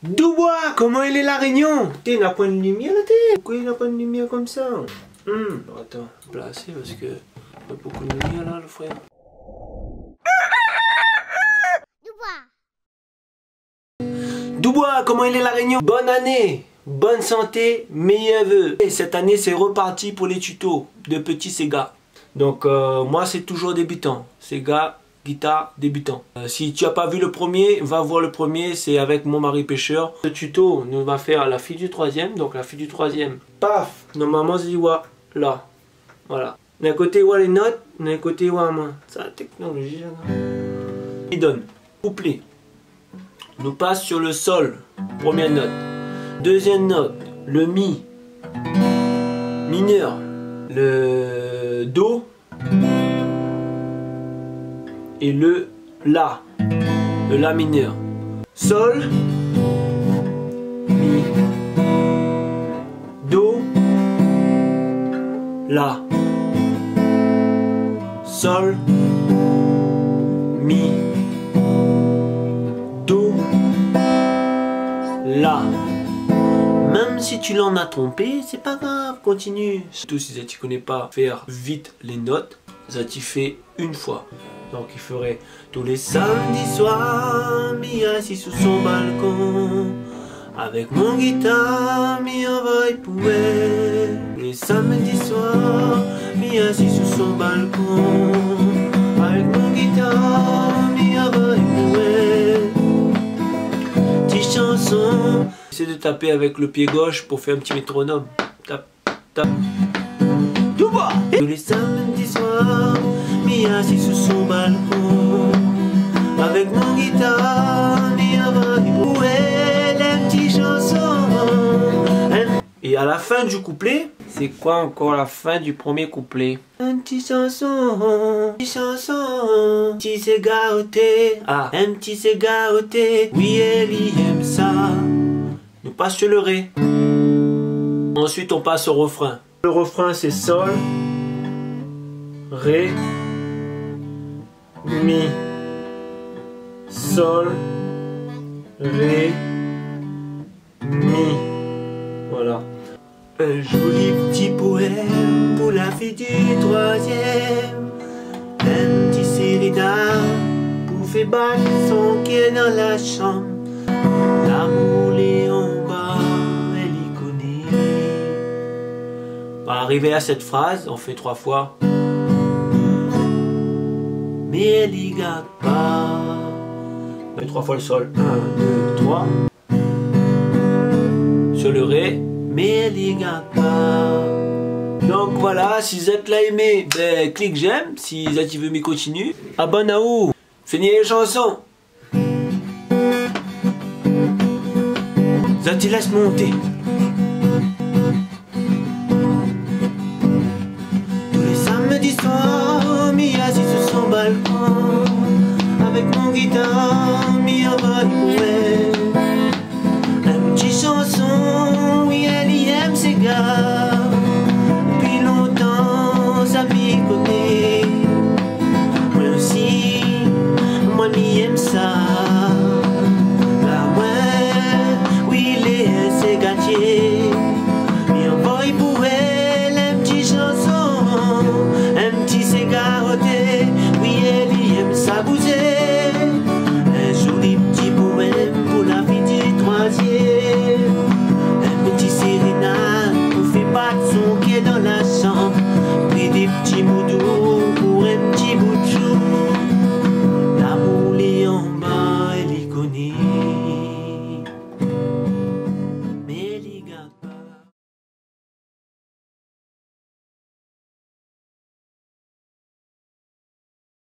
Dubois, comment il est la réunion? Il n'a pas de lumière là, pourquoi il n'a pas de lumière comme ça? Attends, placer parce que il y a beaucoup de lumière là, le frère. Dubois, comment il est la réunion? Bonne année, bonne santé, meilleurs vœux. Et cette année c'est reparti pour les tutos de petit Sega. Donc moi c'est toujours débutant, Sega, guitare, débutant. Si tu n'as pas vu le premier, va voir le premier, c'est avec mon mari pêcheur. Le tuto, nous va faire la fille du troisième, donc la fille du troisième, paf, normalement c'est là, voilà. D'un côté, les notes, d'un côté, moins. C'est la technologie, là. Il donne, couplet. Nous passe sur le sol, première note. Deuxième note, le mi mineur, le do et le la mineur. Sol, mi, do, la. Sol, mi, do, la. Même si tu l'en as trompé, c'est pas grave, continue. Surtout si tu connais pas faire vite les notes, ça tu fais une fois. Donc il ferait tous les samedis soirs, mi assis sous son balcon, avec mon guitare, mi en va y pouvoir. Les samedis soirs, mi assis sous son balcon, avec mon guitare, mi en va y pouvoir. Petite chanson. Essaie de taper avec le pied gauche pour faire un petit métronome. Tape, tape. Dubois. Tous les samedis soirs, mi assis sous son balcon, avec mon guitare, mi en va y pouvoir. Les petites chansons. Et à la fin du couplet, c'est quoi encore la fin du premier couplet? Un petit chanson, petit Sega au thé. Ah, un petit Sega au thé. Oui, elle aime ça. On passe sur le ré. Ensuite, on passe au refrain. Le refrain, c'est sol, ré, mi, sol, ré, mi. Voilà. Un joli petit poème pour la fille du troisième. Un petit sérénade pour faire battre son cœur dans la chambre. L'amour est en bas, elle y connaît. Pour arriver à cette phrase, on fait 3 fois. Mais elle y garde pas. On fait 3 fois le sol. 1, 2, 3. Sur le ré. Mais elle y garde pas. Donc voilà, si vous êtes là aimé, ben clique j'aime. Si vous êtes veux m'y continue, abonnez-vous. Finis les chansons. Ça te laisse monter. Tous les samedis soirs, mi assis sur son balcon, avec mon guitare, mi en va y pouvoir.